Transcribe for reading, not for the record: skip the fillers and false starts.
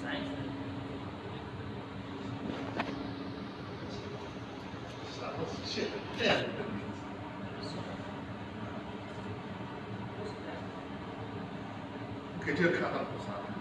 shit.可以这个看到不啥。